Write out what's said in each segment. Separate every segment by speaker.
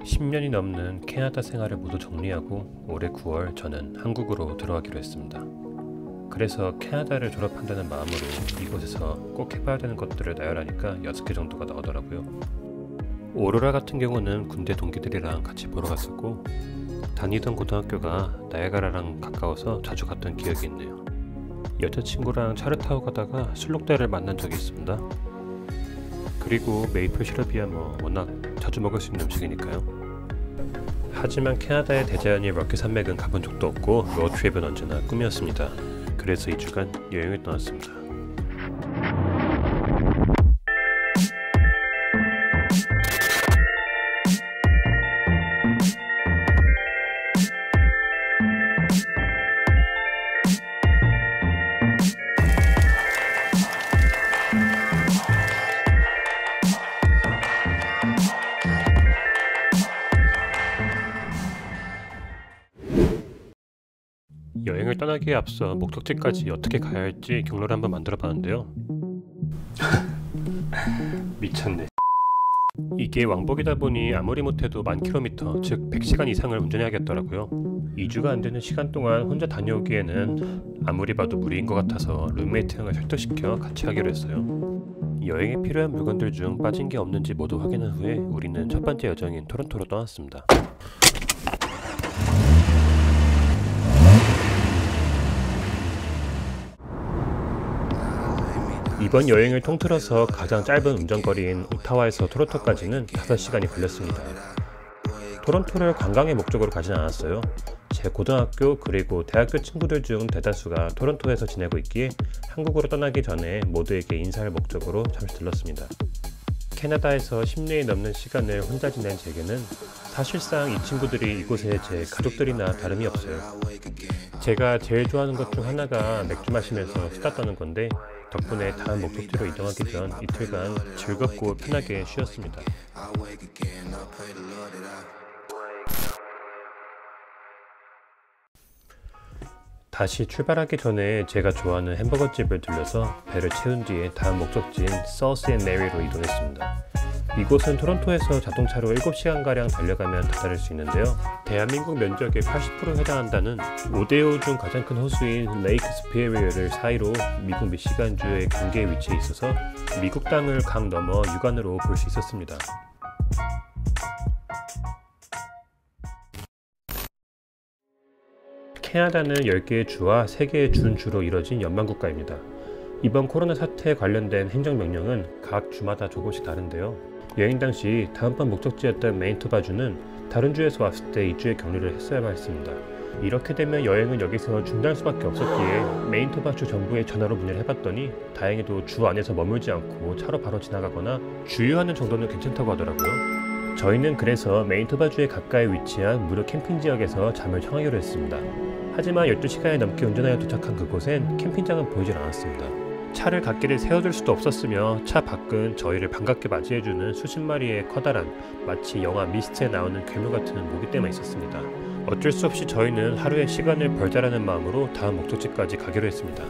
Speaker 1: 10년이 넘는 캐나다 생활을 모두 정리하고 올해 9월 저는 한국으로 들어가기로 했습니다. 그래서 캐나다를 졸업한다는 마음으로 이곳에서 꼭 해봐야 되는 것들을 나열하니까 6개 정도가 나오더라고요. 오로라 같은 경우는 군대 동기들이랑 같이 보러 갔었고, 다니던 고등학교가 나야가라랑 가까워서 자주 갔던 기억이 있네요. 여자친구랑 차를 타고 가다가 술록대를 만난 적이 있습니다. 그리고 메이플 시럽이야 워낙 자주 먹을 수 있는 음식이니까요. 하지만 캐나다의 대자연이 럭키 산맥은 가본 적도 없고 로드트립은 언제나 꿈이었습니다. 그래서 2주간 여행을 떠났습니다. 여행을 떠나기에 앞서 목적지까지 어떻게 가야 할지 경로를 한번 만들어 봤는데요. 미쳤네. 이게 왕복이다 보니 아무리 못해도 1000km, 즉 100시간 이상을 운전해야겠더라고요. 2주가 안 되는 시간 동안 혼자 다녀오기에는 아무리 봐도 무리인 것 같아서 룸메이트 형을 설득시켜 같이 하기로 했어요. 여행에 필요한 물건들 중 빠진 게 없는지 모두 확인한 후에 우리는 첫 번째 여정인 토론토로 떠났습니다. 이번 여행을 통틀어서 가장 짧은 운전거리인 오타와에서 토론토까지는 5시간이 걸렸습니다. 토론토를 관광의 목적으로 가진 않았어요. 제 고등학교 그리고 대학교 친구들 중 대다수가 토론토에서 지내고 있기에 한국으로 떠나기 전에 모두에게 인사할 목적으로 잠시 들렀습니다. 캐나다에서 10년이 넘는 시간을 혼자 지낸 제게는 사실상 이 친구들이 이곳에 제 가족들이나 다름이 없어요. 제가 제일 좋아하는 것 중 하나가 맥주 마시면서 수다 떠는 건데, 덕분에 다음 목적지로 이동하기 전 이틀간 즐겁고 편하게 쉬었습니다. 다시 출발하기 전에 제가 좋아하는 햄버거집을 들려서 배를 채운 뒤에 다음 목적지인 서스 앤 메리로 이동했습니다. 이곳은 토론토에서 자동차로 7시간가량 달려가면 다다를 수 있는데요. 대한민국 면적의 80%에 해당한다는 5대5 중 가장 큰 호수인 레이크 스피에리어를 사이로 미국 미시간주의 경계에 위치해 있어서 미국 땅을 강 넘어 육안으로 볼 수 있었습니다. 캐나다는 10개의 주와 3개의 준주로 이뤄진 연방국가입니다. 이번 코로나 사태에 관련된 행정명령은 각 주마다 조금씩 다른데요. 여행 당시 다음번 목적지였던 메인토바주는 다른 주에서 왔을 때 2주의 격리를 했어야만 했습니다. 이렇게 되면 여행은 여기서 중단할 수밖에 없었기에 메인토바주 정부에 전화로 문의를 해봤더니 다행히도 주 안에서 머물지 않고 차로 바로 지나가거나 주유하는 정도는 괜찮다고 하더라고요. 저희는 그래서 메인토바주에 가까이 위치한 무료 캠핑 지역에서 잠을 청하기로 했습니다. 하지만 12시간이 넘게 운전하여 도착한 그곳엔 캠핑장은 보이질 않았습니다. 차를 갓길에 세워둘 수도 없었으며 차 밖은 저희를 반갑게 맞이해주는 수십 마리의 커다란, 마치 영화 미스트에 나오는 괴물 같은 모기떼만 있었습니다. 어쩔 수 없이 저희는 하루의 시간을 벌자라는 마음으로 다음 목적지까지 가기로 했습니다.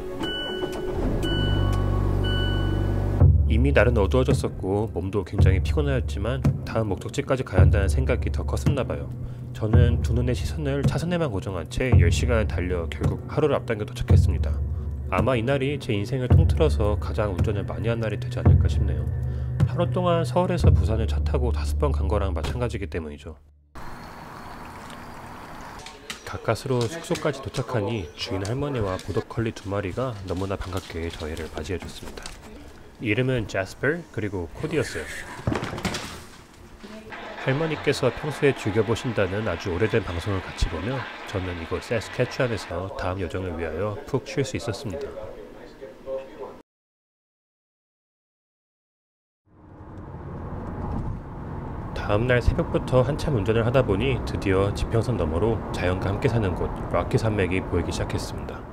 Speaker 1: 이미 날은 어두워졌었고 몸도 굉장히 피곤하였지만 다음 목적지까지 가야 한다는 생각이 더 컸었나봐요. 저는 두 눈의 시선을 차선에만 고정한 채 10시간을 달려 결국 하루를 앞당겨 도착했습니다. 아마 이날이 제 인생을 통틀어서 가장 운전을 많이 한 날이 되지 않을까 싶네요. 하루 동안 서울에서 부산을 차 타고 5번 간 거랑 마찬가지이기 때문이죠. 가까스로 숙소까지 도착하니 주인 할머니와 보더컬리 2마리가 너무나 반갑게 저희를 맞이해줬습니다. 이름은 자스퍼 그리고 코디였어요. 할머니께서 평소에 즐겨보신다는 아주 오래된 방송을 같이 보며 저는 이곳 사스캐추안에서 다음 여정을 위하여 푹 쉴 수 있었습니다. 다음날 새벽부터 한참 운전을 하다 보니 드디어 지평선 너머로 자연과 함께 사는 곳 럭키 산맥이 보이기 시작했습니다.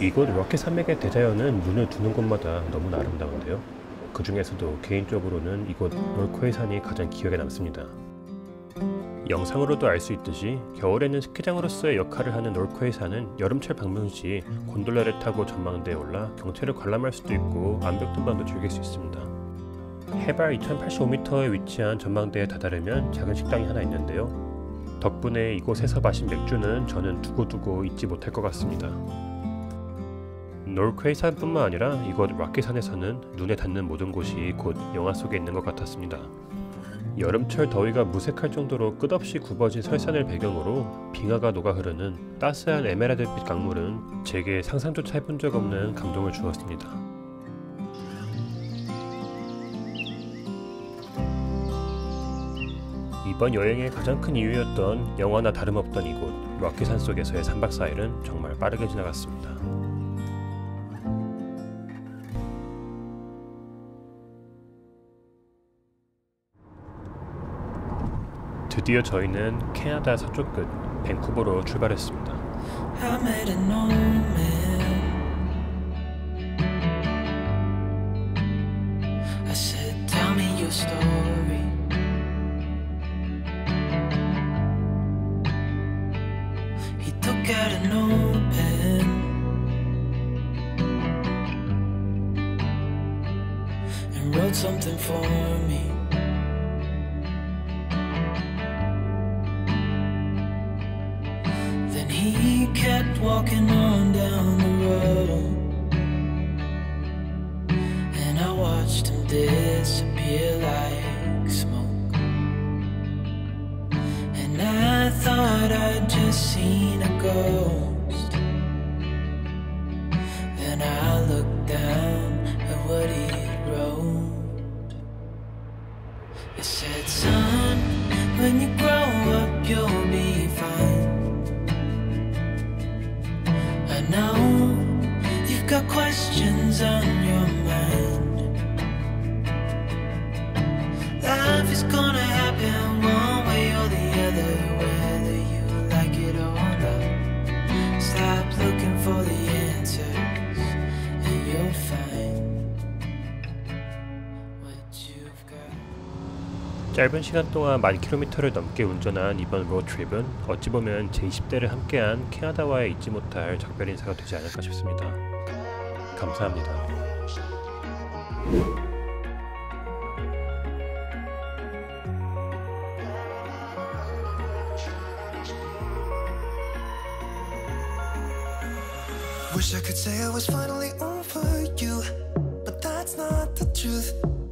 Speaker 1: 이곳 로켓 산맥의 대자연은 눈을 두는 곳마다 너무나 아름다운데요. 그 중에서도 개인적으로는 이곳 놀코의 산이 가장 기억에 남습니다. 영상으로도 알 수 있듯이 겨울에는 스키장으로서의 역할을 하는 놀코의 산은 여름철 방문 시 곤돌라를 타고 전망대에 올라 경치를 관람할 수도 있고 암벽 등반도 즐길 수 있습니다. 해발 2085m에 위치한 전망대에 다다르면 작은 식당이 하나 있는데요. 덕분에 이곳에서 마신 맥주는 저는 두고두고 잊지 못할 것 같습니다. 놀코의 산뿐만 아니라 이곳 락키산에서는 눈에 닿는 모든 곳이 곧 영화 속에 있는 것 같았습니다. 여름철 더위가 무색할 정도로 끝없이 굽어진 설산을 배경으로 빙하가 녹아 흐르는 따스한 에메랄드빛 강물은 제게 상상조차 해본 적 없는 감동을 주었습니다. 이번 여행의 가장 큰 이유였던 영화나 다름없던 이곳 락키산 속에서의 3박 4일은 정말 빠르게 지나갔습니다. 드디어 저희는 캐나다 서쪽 끝 밴쿠버로 출발했습니다.
Speaker 2: He kept walking on down the road, and I watched him disappear like smoke. And I thought I'd just seen a ghost. Then I looked down at what he wrote. It said, son, when you grow up you'll be fine. Now you've got questions on your mind. Life is gonna happen one way or the other, whether you like it or not. Stop looking for the answers and you'll find what you've got.
Speaker 1: 짧은 시간 동안 10,000km를 넘게 운전한 이번 로드트립은 어찌 보면 제 20대를 함께한 캐나다와의 잊지 못할 작별 인사가 되지 않을까 싶습니다. 감사합니다.
Speaker 2: Wish I could say I was finally over you, but that's not the truth.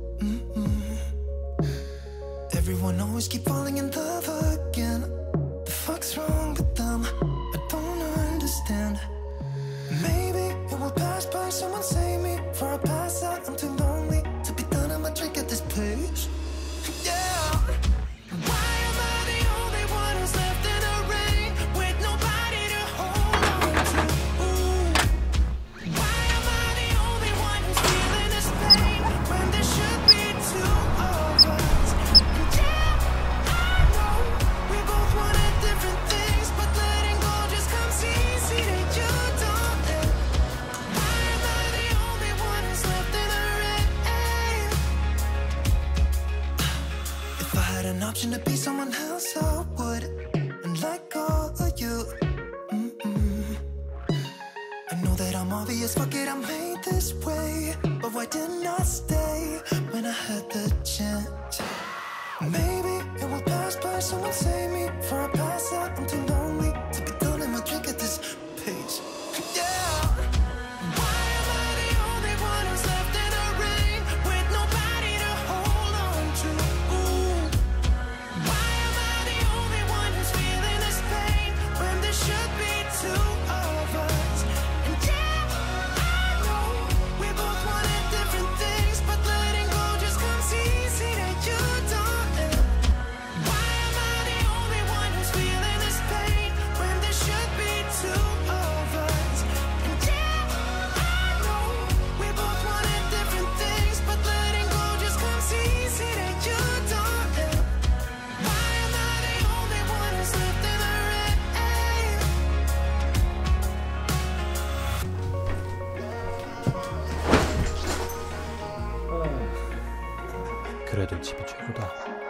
Speaker 2: Everyone always keep falling in love again. The fuck's wrong with them? I don't understand. Maybe it will pass by. Someone save me before I pass out. I'm too lonely to be done. I'ma drink at this place. Yeah. Why am I the only one who's left in the rain with nobody to hold on to? Ooh. Why am I the only one who's feeling this pain when there should be two of us? An option to be someone else, I would, and let go of you. I know that I'm obvious, fuck it, I'm made this way. But why didn't I stay when I had the chance? Maybe it will pass by. Someone save me before I pass out. I'm too lonely to be done. I'ma drink at this pace. Yeah. Why am I the only one who's left in the rain with nobody to hold on to? Why am I the only one who's feeling this pain when there should be two of us? And yeah, I know we both wanted different things, but
Speaker 1: 그래도 집이 최고다.